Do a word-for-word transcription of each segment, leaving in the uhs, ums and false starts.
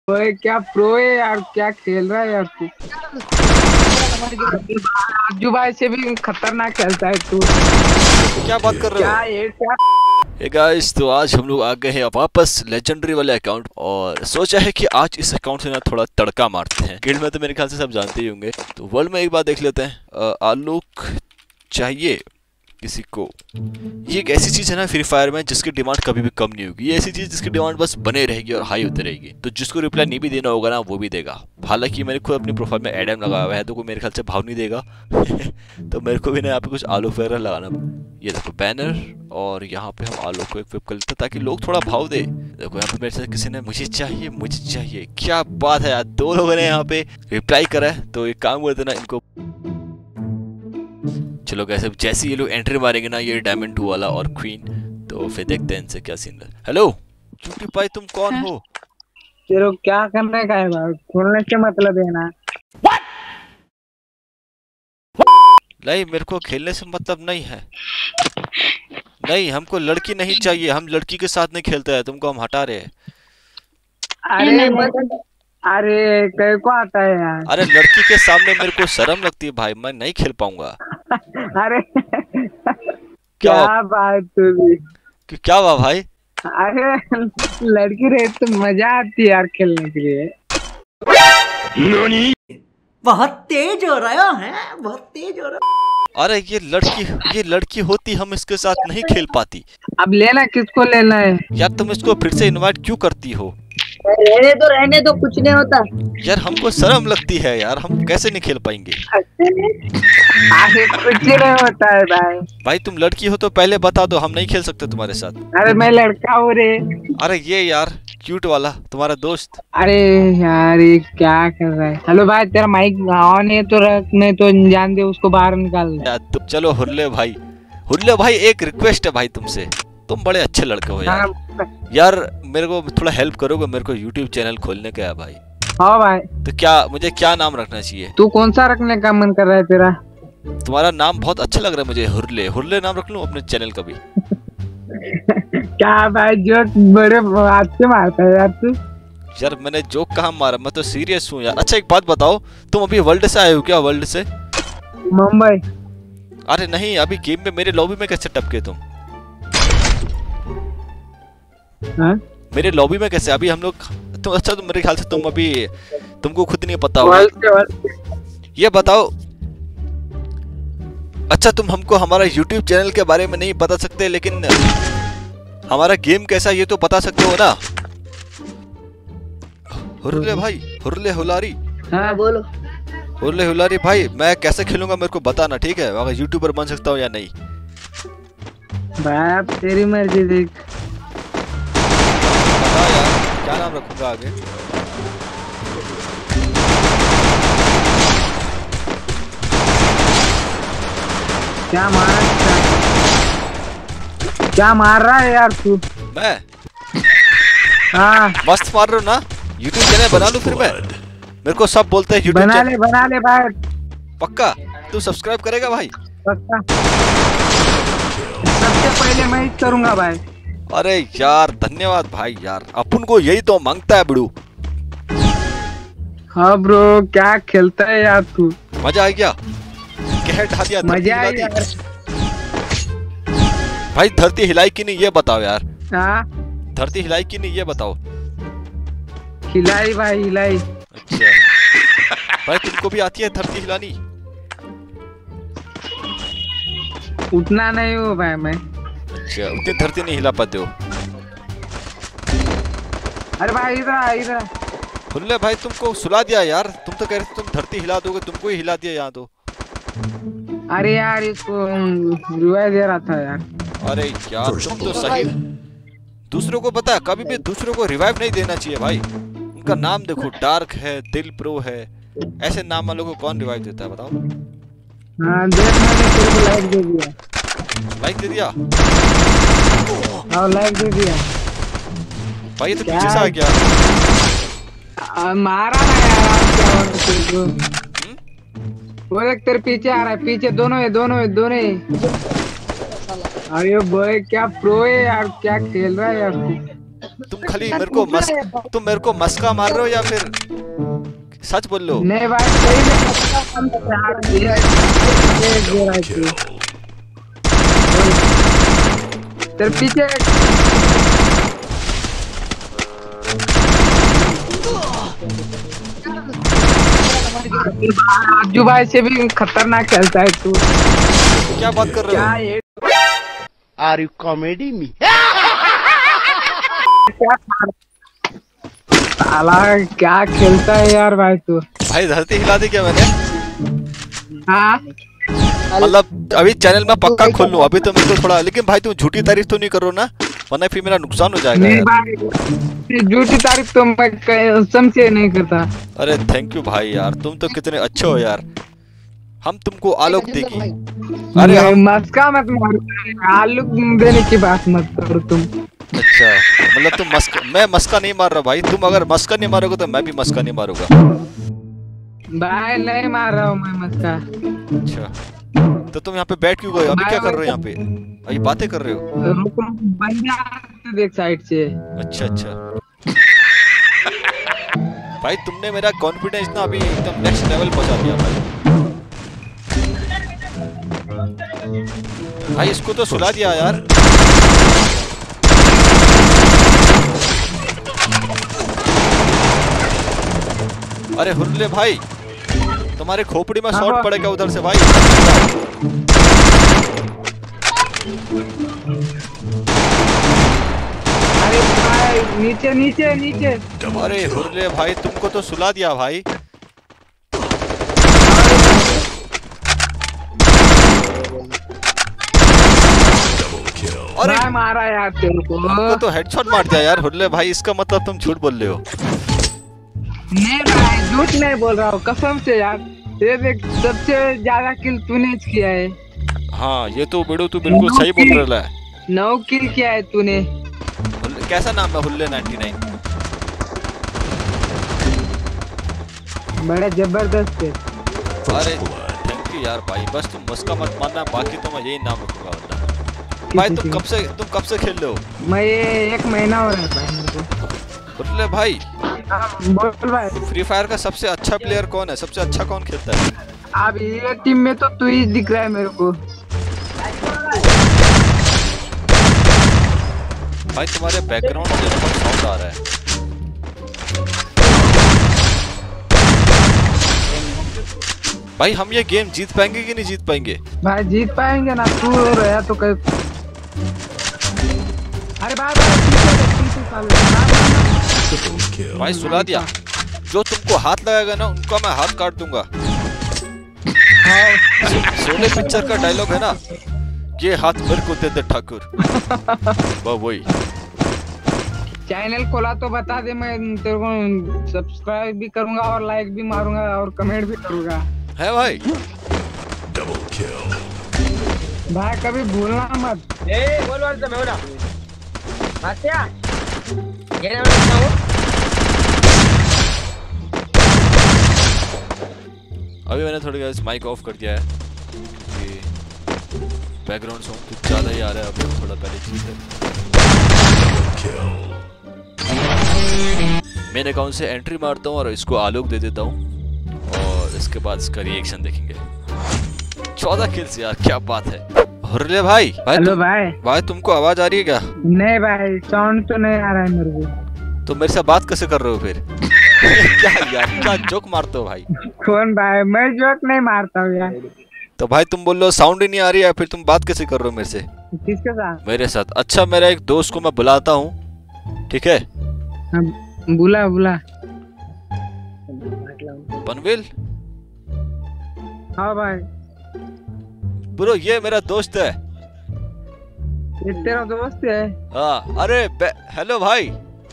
ओए क्या प्रो है यार, क्या खेल रहा है यार तू। राजू भाई से भी खतरनाक खेलता है तू। क्या बात कर रहे हो? क्या ये क्या। हे गाइस, तो आज हम लोग आ गए हैं वापस लेजेंडरी वाले अकाउंट और सोचा है कि आज इस अकाउंट से ना थोड़ा तड़का मारते हैं। गिल्ड में तो मेरे ख्याल से सब जानते ही होंगे, तो वर्ल्ड में एक बार देख लेते हैं। अ, आलोक चाहिए किसी को। ये एक ऐसी चीज है ना फ्री फायर में जिसकी डिमांड कभी भी कम नहीं होगी। ये ऐसी चीज जिसकी डिमांड बस बने रहेगी और हाई होती रहेगी। तो जिसको रिप्लाई नहीं भी देना होगा ना वो भी देगा। हालांकि मैंने खुद अपनी प्रोफाइल में एडम लगाया हुआ है तो कोई मेरे ख्याल से भाव नहीं देगा। तो मेरे को भी ना यहाँ पे कुछ आलोक वगैरह लगाना। ये देखो बैनर, और यहाँ पे हम आलोक को इक्विप कर लेते हैं ताकि लोग थोड़ा भाव दे। देखो यहाँ पे मेरे से किसी ने मुझे चाहिए मुझे चाहिए, क्या बात है यार। दो लोगों ने यहाँ पे रिप्लाई करा है, तो एक काम करते ना इनको। चलो कैसे जैसे ये लोग एंट्री मारेंगे ना, ये डायमंड टू वाला और क्वीन, तो फिर देखते हैं इनसे क्या सीन है। हेलो चुटी पाई, तुम कौन हो? तेरे क्या करने का है भाई, खोलने से मतलब है ना। नहीं, मेरे को खेलने से मतलब नहीं है। नहीं, हमको लड़की नहीं चाहिए, हम लड़की के साथ नहीं खेलते हैं, तुमको हम हटा रहे हैं। अरे अरे कई को आता है यार। अरे लड़की के सामने मेरे को शर्म लगती है भाई, मैं नहीं खेल पाऊंगा। अरे क्या क्या बात तू भी। कि क्या हुआ भाई? अरे लड़की रहे तो मजा आती है यार खेलने के लिए। बहुत तेज हो रहा है, बहुत तेज हो रहा। अरे ये लड़की ये लड़की होती हम इसके साथ नहीं खेल पाती। अब लेना किसको लेना है यार तुम इसको फिर से इनवाइट क्यों करती हो? रहने दो रहने दो, कुछ नहीं होता यार हमको शर्म लगती है यार, हम कैसे नहीं खेल पाएंगे। आगे कुछ नहीं होता है भाई। भाई तुम लड़की हो तो पहले बता दो, हम नहीं खेल सकते तुम्हारे साथ। अरे मैं लड़का हूँ रे। अरे ये यार क्यूट वाला तुम्हारा दोस्त। अरे यार ये क्या कर रहा है। हेलो भाई, तेरा माइक ऑन है तो रख, नहीं तो जान दे उसको बाहर निकाल दे। यार तुम चलो हुर्ले भाई, हुर्ले भाई एक रिक्वेस्ट है भाई तुमसे, तुम बड़े अच्छे लड़के हो यार। यार मेरे को थोड़ा हेल्प करोगे, मेरे को यूट्यूब चैनल खोलने का है भाई। हाँ भाई। तो क्या मुझे क्या नाम रखना चाहिए? तू कौन सा रखने का मन कर रहा है तेरा? तुम्हारा नाम बहुत अच्छा लग रहा है मुझे, हुर्ले। हुर्ले नाम रख लूं अपने चैनल का भी? क्या भाई जो बड़े अच्छे मारता है यार तू। यार मैंने जोक कहाँ मारा, मैं तो सीरियस हूँ यार। अच्छा एक बात बताओ, तुम अभी वर्ल्ड से आए हो क्या? वर्ल्ड से? मुंबई। अरे नहीं, अभी गेम में मेरे लॉबी में कैसे टपके तुम? हाँ? मेरे लॉबी में कैसे? अभी हम लोग तुम अच्छा तुम मेरे ख्याल से तुम अभी तुमको खुद नहीं पता होगा। ये बताओ, अच्छा तुम हमको हमारा यूट्यूब चैनल के बारे में नहीं बता सकते, लेकिन हमारा गेम कैसा ये तो बता सकते हो ना? हुर्ले भाई, हुर्ले हुलारी। हाँ बोलो। हुर्ले हुलारी भाई, मैं कैसे खेलूंगा मेरे को बताना, ठीक है? अगर यूट्यूबर बन सकता हूँ या नहीं। भाई अब तेरी मर्जी देख। बता यार क्या नाम रखूंगा आगे? क्या मार क्या मार रहा है यार तू? मैं हाँ मस्त मार रहा हूँ ना। यूट्यूब चैनल बना लूं फिर मैं? मेरे को सब बोलते हैं यूट्यूब बना ले बना ले भाई। पक्का? तू सब्सक्राइब करेगा भाई? पक्का। सबसे पहले मैं ही करूंगा भाई। अरे यार धन्यवाद भाई यार, अपन को यही तो मांगता है बड़ू। हाँ ब्रो, क्या खेलता है यार तू। मजा आ गया? कह ढा दिया, मजा आई यार। भाई धरती हिलाई कि नहीं ये बताओ यार। हाँ धरती हिलाई कि नहीं ये बताओ। हिलाई भाई हिलाई। अच्छा भाई तुमको भी आती है धरती हिलानी? उतना नहीं हो भाई मैं। अच्छा उतनी धरती नहीं हिला पाते हो? अरे भाई इधर इधर। हुल्ले भाई तुमको सुला दिया यार, तुम तो कह रहे थे तुम धरती हिला दोगे, तुमको ही हिला दिया यहाँ तो। अरे यार इसको रिवाइव दे रहा था यार। अरे यार तुम तो सही। दूसरों को पता है कभी भी दूसरों को रिवाइव नहीं देना चाहिए भाई। उनका नाम देखो, डार्क है, दिल प्रो है, ऐसे नाम वालों को कौन रिवाइव देता है बताओ? हाँ देख मैंने तेरे को लाइक दे दिया। लाइक दे दिया? हाँ लाइक दे दिया भाई ये तो पीछे से आ गया। आ, मारा ना यार आप क्या हो तेरे को। वो देख तेरे पीछे आ रहा है, पीछे दोनों है दोनों है दोनों है। अरे बॉय क्या प्रो है यार, क्या खेल रहा है यार तू। तुम खाली मेरे को मस तुम मेरे को मस्का मार रहे हो या फिर सच बोल लो? नहीं भाई सही में तेरे पीछे राजू भाई से भी खतरनाक खेलता है तू। क्या बात कर रहे हो? क्या ये आर यू कॉमेडी मी? क्या साला क्या खेलता है यार भाई तू। भाई धरती हिला दी क्या मैंने? हाँ मतलब अभी चैनल में पक्का खोल लूं अभी तो मेरे को थोड़ा, लेकिन भाई तुम झूठी तारीफ तो नहीं करो ना, वरना फिर मेरा नुकसान हो जाएगा नहीं यार। भाई झूठी तारीफ तो मैं कसम से नहीं करता। अरे थैंक यू भाई यार, तुम तो कितने अच्छे हो यार, हम तुमको आलोक देगी। अरे हम मस्का मत मारो, आलू देने की बात मत करो तुम। अच्छा मतलब तुम मस्का, मैं मस्का नहीं मार रहा भाई, तुम अगर मस्का नहीं मारोगे तो मैं भी मस्का नहीं मारूंगा। भाई नहीं मार रहा हूँ मैं मस्का। अच्छा तो तुम यहाँ पे बैठ क्यों गए? अभी क्या कर रहे हो यहाँ पे? अभी बातें कर रहे हो? रुक रुक बंदा देख साइड से। अच्छा अच्छा भाई तुमने मेरा कॉन्फिडेंस ना अभी एकदम नेक्स्ट लेवल पहुंचा दिया भाई। भाई इसको तो सुला दिया यार। अरे हुर्ले भाई तुम्हारे खोपड़ी में शॉट पड़ेगा उधर से भाई। अरे भाई नीचे नीचे नीचे। अरे हुर्ले भाई तुमको तो सुला दिया भाई। अरे मारा यार तेरे को। हमको तो हेडशॉट मार दिया यार हुर्ले भाई, इसका मतलब तुम झूठ बोल रहे हो? नहीं भाई झूठ नहीं बोल रहा हूँ कसम से यार, ये देख सबसे ज्यादा किल तूने किया है। हाँ ये तो बेड़ो तू बिल्कुल सही बोल रहा है। नौ किल किया है तूने। कैसा नाम है? Hulle ninety nine. बड़ा जबरदस्त है। अरे थैंक यू यार भाई, बस तुम मस्का मत मारना, बाकी तो मैं यही नाम रखूंगा वरना। भाई तुम कब से तुम कब से खेल रहे हो? मैं ये एक महीना हो रहा है भाई मेरे को। हुल्ले भाई बोल भाई फ्री फायर का सबसे अच्छा प्लेयर कौन है? सबसे अच्छा कौन खेलता है? अब ये टीम में तो तू ही दिख रहा है मेरे को। भाई तुम्हारे बैकग्राउंड से बहुत साउंड आ रहा है। भाई हम ये गेम जीत पाएंगे कि नहीं जीत पाएंगे? भाई जीत पाएंगे ना, तू रहा तो कहीं। अरे भाई भाई पीछे देख, पीछे साले। भाई सुला दिया। जो तुमको हाथ लगाएगा ना उनका मैं हाथ काट दूंगा। सोने पिक्चर का डायलॉग है ना, ये हाथ मेरे को दे दे ठाकुर। वही चैनल खोला तो बता दे, मैं तेरे को सब्सक्राइब भी करूंगा और लाइक भी मारूंगा और कमेंट भी करूंगा। है भाई भाई कभी भूलना मत। ए बोल बोल तो मैं बोला अच्छा ये ना बताऊं। अभी मैंने थोड़ी गाइस माइक ऑफ कर दिया है कि बैकग्राउंड साउंड कुछ ज्यादा ही आ रहा है। अभी थोड़ा पहले चीज है, मेन अकाउंट से एंट्री मारता हूँ और इसको आलोक दे देता हूँ और इसके बाद इसका रिएक्शन देखेंगे। चौदह किल्स यार, क्या बात है। हुर्ले भाई भाई हेलो तुम, भाई भाई तुमको आवाज आ रही है क्या? नहीं भाई साउंड तो नहीं आ रहा है मेरे को। तो मेरे से बात कैसे कर रहे हो फिर? क्या यार क्या जोक मारते हो भाई? कौन भाई? मैं जोक नहीं मारता हूँ यार। तो भाई तुम बोल लो साउंड ही नहीं आ रही है, फिर तुम बात कैसे कर रहे हो मेरे से? किसके साथ? मेरे साथ। अच्छा मेरा एक दोस्त को मैं बुलाता हूँ, ठीक है? बुला बुला। पनवेल? हाँ भाई ब्रो ये मेरा दोस्त है। ये तेरा दोस्त है? हाँ अरे हेलो भाई।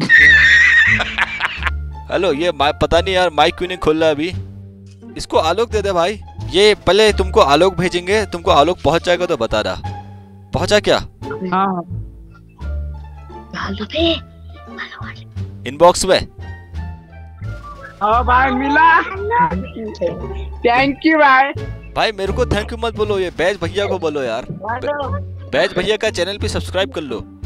हेलो ये पता नहीं यार माइक क्यों नहीं खोल रहा अभी। इसको आलोक दे दे भाई। ये पहले तुमको आलोक भेजेंगे, तुमको आलोक पहुंच जाएगा तो बता रहा। पहुंचा क्या? हाँ इनबॉक्स में। हाँ भाई मिला। थैंक यू भाई। भाई मेरे को थैंक यू मत बोलो, ये बैज भैया को बोलो यार। बैज भैया का चैनल भी सब्सक्राइब कर लो।